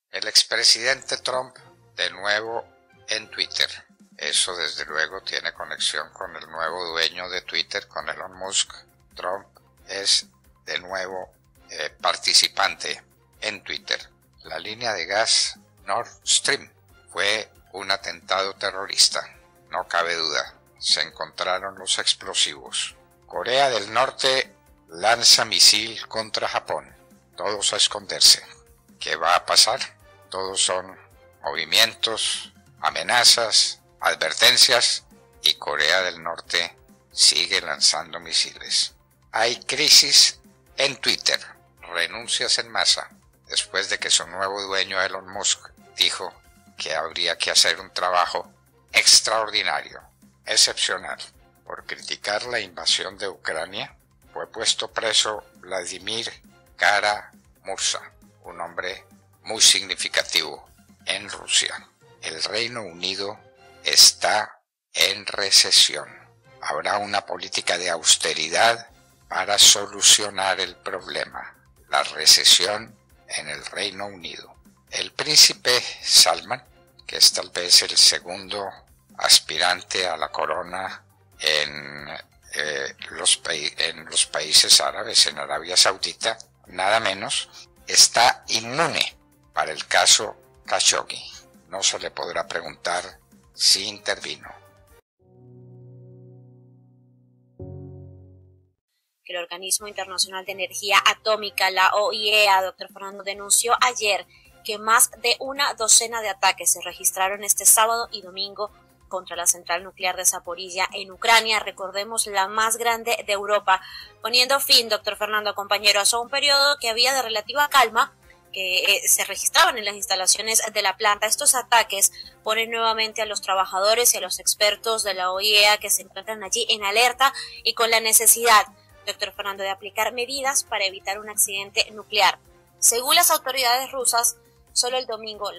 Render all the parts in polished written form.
El expresidente Trump de nuevo en Twitter. Eso desde luego tiene conexión con el nuevo dueño de Twitter, con Elon Musk. Trump es de nuevo participante en Twitter. La línea de gas Nord Stream fue un atentado terrorista, no cabe duda. Se encontraron los explosivos. Corea del Norte lanza misil contra Japón. Todos a esconderse. ¿Qué va a pasar? Todos son movimientos, amenazas, advertencias, y Corea del Norte sigue lanzando misiles. Hay crisis en Twitter, renuncias en masa, después de que su nuevo dueño Elon Musk dijo que habría que hacer un trabajo extraordinario, excepcional. Por criticar la invasión de Ucrania, fue puesto preso Vladimir Kara-Murza, un hombre muy significativo en Rusia. El Reino Unido está en recesión. Habrá una política de austeridad para solucionar el problema, la recesión en el Reino Unido. El príncipe Salman, que es tal vez el segundo aspirante a la corona en los países árabes, en Arabia Saudita, nada menos, está inmune para el caso Khashoggi. No se le podrá preguntar si intervino. El Organismo Internacional de Energía Atómica, la OIEA, doctor Fernando, denunció ayer que más de una docena de ataques se registraron este sábado y domingo contra la central nuclear de Zaporilla en Ucrania, recordemos la más grande de Europa, poniendo fin, doctor Fernando, compañeros, a un periodo que había de relativa calma que se registraban en las instalaciones de la planta. Estos ataques ponen nuevamente a los trabajadores y a los expertos de la OIEA que se encuentran allí en alerta y con la necesidad, doctor Fernando, de aplicar medidas para evitar un accidente nuclear. Según las autoridades rusas, solo el domingo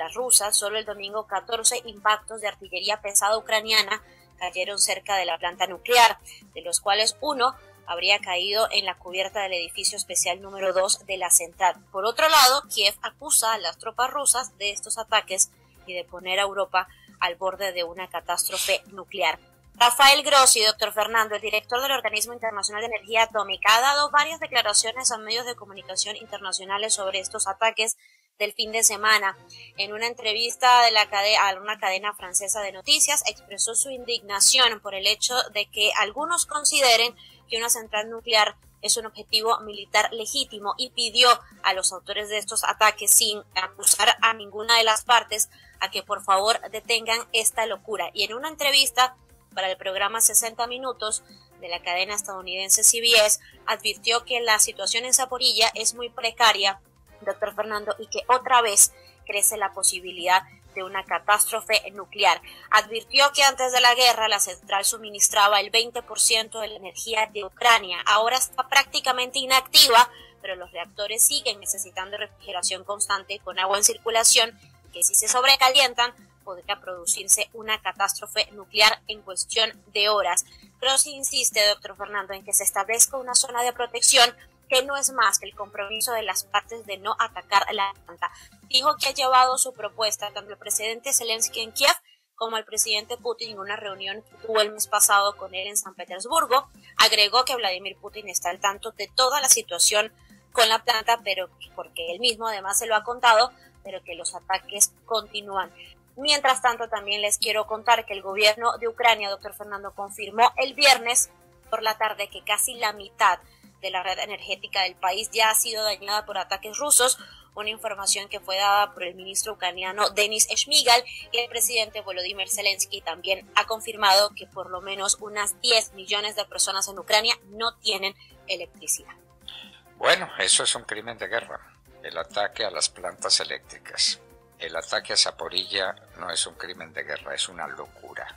14 impactos de artillería pesada ucraniana cayeron cerca de la planta nuclear, de los cuales uno habría caído en la cubierta del edificio especial número 2 de la central. Por otro lado, Kiev acusa a las tropas rusas de estos ataques y de poner a Europa al borde de una catástrofe nuclear. Rafael Grossi, doctor Fernando, el director del Organismo Internacional de Energía Atómica, ha dado varias declaraciones a medios de comunicación internacionales sobre estos ataques del fin de semana. En una entrevista a una cadena francesa de noticias, expresó su indignación por el hecho de que algunos consideren que una central nuclear es un objetivo militar legítimo y pidió a los autores de estos ataques, sin acusar a ninguna de las partes, a que por favor detengan esta locura. Y en una entrevista para el programa 60 Minutos de la cadena estadounidense CBS, advirtió que la situación en Zaporilla es muy precaria, doctor Fernando, y que otra vez crece la posibilidad de una catástrofe nuclear. Advirtió que antes de la guerra la central suministraba el 20% de la energía de Ucrania. Ahora está prácticamente inactiva, pero los reactores siguen necesitando refrigeración constante con agua en circulación, que si se sobrecalientan podría producirse una catástrofe nuclear en cuestión de horas. Grossi insiste, doctor Fernando, en que se establezca una zona de protección que no es más que el compromiso de las partes de no atacar la planta. Dijo que ha llevado su propuesta tanto el presidente Zelensky en Kiev como el presidente Putin en una reunión que tuvo el mes pasado con él en San Petersburgo. Agregó que Vladimir Putin está al tanto de toda la situación con la planta, pero porque él mismo además se lo ha contado, pero que los ataques continúan. Mientras tanto, también les quiero contar que el gobierno de Ucrania, doctor Fernando, confirmó el viernes por la tarde que casi la mitad de la red energética del país ya ha sido dañada por ataques rusos, una información que fue dada por el ministro ucraniano Denis Shmyhal, y el presidente Volodymyr Zelensky también ha confirmado que por lo menos unas 10 millones de personas en Ucrania no tienen electricidad. Bueno, eso es un crimen de guerra, el ataque a las plantas eléctricas. El ataque a Zaporilla no es un crimen de guerra, es una locura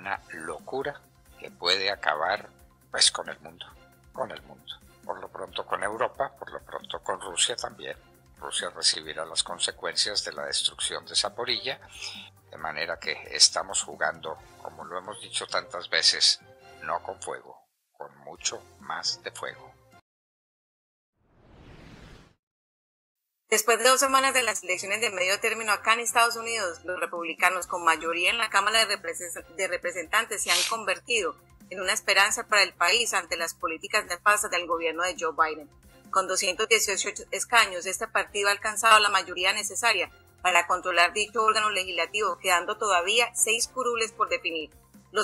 que puede acabar pues con el mundo, por lo pronto con Europa, por lo pronto con Rusia también. Rusia recibirá las consecuencias de la destrucción de Zaporilla, de manera que estamos jugando, como lo hemos dicho tantas veces, no con fuego, con mucho más de fuego. Después de 2 semanas de las elecciones de medio término acá en Estados Unidos, los republicanos con mayoría en la Cámara de Representantes se han convertido en una esperanza para el país ante las políticas nefastas del gobierno de Joe Biden. Con 218 escaños, este partido ha alcanzado la mayoría necesaria para controlar dicho órgano legislativo, quedando todavía 6 curules por definir. Los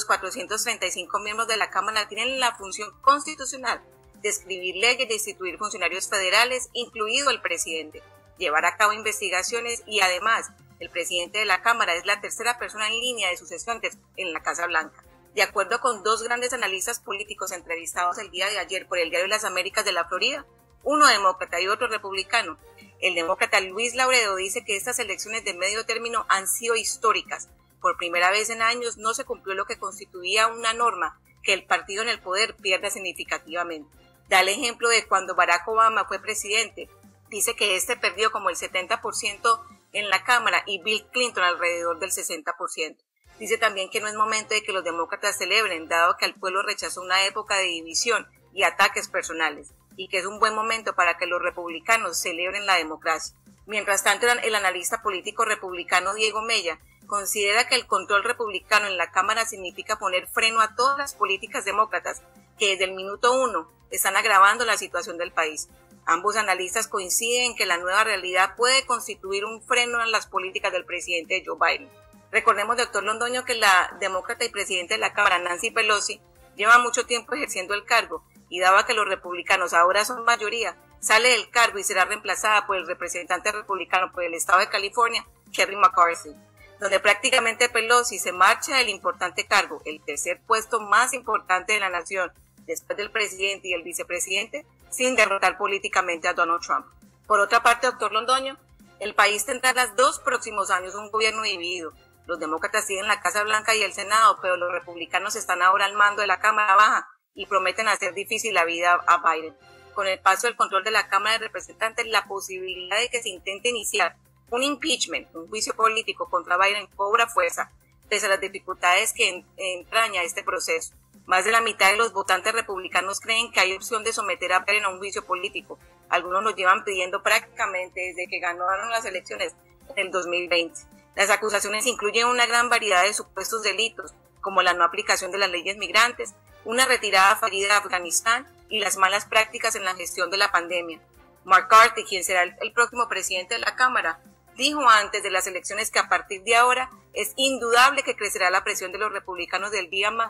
435 miembros de la Cámara tienen la función constitucional de escribir leyes, de instituir funcionarios federales, incluido el presidente, llevar a cabo investigaciones y además el presidente de la Cámara es la tercera persona en línea de sucesión en la Casa Blanca. De acuerdo con 2 grandes analistas políticos entrevistados el día de ayer por el Diario Las Américas de la Florida, uno demócrata y otro republicano, el demócrata Luis Lauredo dice que estas elecciones de medio término han sido históricas. Por primera vez en años no se cumplió lo que constituía una norma que el partido en el poder pierda significativamente. Da el ejemplo de cuando Barack Obama fue presidente. Dice que este perdió como el 70% en la Cámara y Bill Clinton alrededor del 60%. Dice también que no es momento de que los demócratas celebren, dado que el pueblo rechazó una época de división y ataques personales, y que es un buen momento para que los republicanos celebren la democracia. Mientras tanto, el analista político republicano Diego Mella considera que el control republicano en la Cámara significa poner freno a todas las políticas demócratas que desde el minuto 1 están agravando la situación del país. Ambos analistas coinciden en que la nueva realidad puede constituir un freno en las políticas del presidente Joe Biden. Recordemos, doctor Londoño, que la demócrata y presidenta de la Cámara, Nancy Pelosi, lleva mucho tiempo ejerciendo el cargo y dado que los republicanos ahora son mayoría, sale del cargo y será reemplazada por el representante republicano por el estado de California, Kevin McCarthy, donde prácticamente Pelosi se marcha del importante cargo, el tercer puesto más importante de la nación, después del presidente y el vicepresidente, sin derrotar políticamente a Donald Trump. Por otra parte, doctor Londoño, el país tendrá los 2 próximos años un gobierno dividido. Los demócratas siguen la Casa Blanca y el Senado, pero los republicanos están ahora al mando de la Cámara Baja y prometen hacer difícil la vida a Biden. Con el paso del control de la Cámara de Representantes, la posibilidad de que se intente iniciar un impeachment, un juicio político contra Biden, cobra fuerza, pese a las dificultades que entraña este proceso. Más de la mitad de los votantes republicanos creen que hay opción de someter a Biden a un juicio político. Algunos lo llevan pidiendo prácticamente desde que ganaron las elecciones en el 2020. Las acusaciones incluyen una gran variedad de supuestos delitos, como la no aplicación de las leyes migrantes, una retirada fallida de Afganistán y las malas prácticas en la gestión de la pandemia. McCarthy, quien será el próximo presidente de la Cámara, dijo antes de las elecciones que a partir de ahora es indudable que crecerá la presión de los republicanos del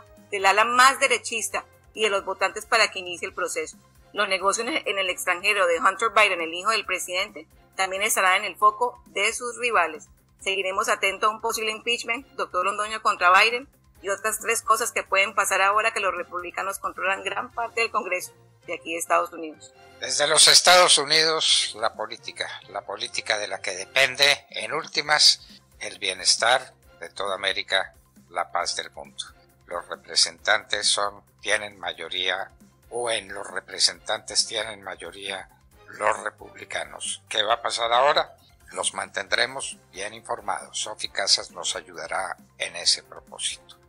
ala más derechista y de los votantes para que inicie el proceso. Los negocios en el extranjero de Hunter Biden, el hijo del presidente, también estarán en el foco de sus rivales. Seguiremos atentos a un posible impeachment, doctor Londoño, contra Biden y otras 3 cosas que pueden pasar ahora que los republicanos controlan gran parte del Congreso de aquí de Estados Unidos. Desde los Estados Unidos, la política de la que depende, en últimas, el bienestar de toda América, la paz del mundo. Los representantes tienen mayoría, o en los representantes tienen mayoría los republicanos. ¿Qué va a pasar ahora? Los mantendremos bien informados. Sofi Casas nos ayudará en ese propósito.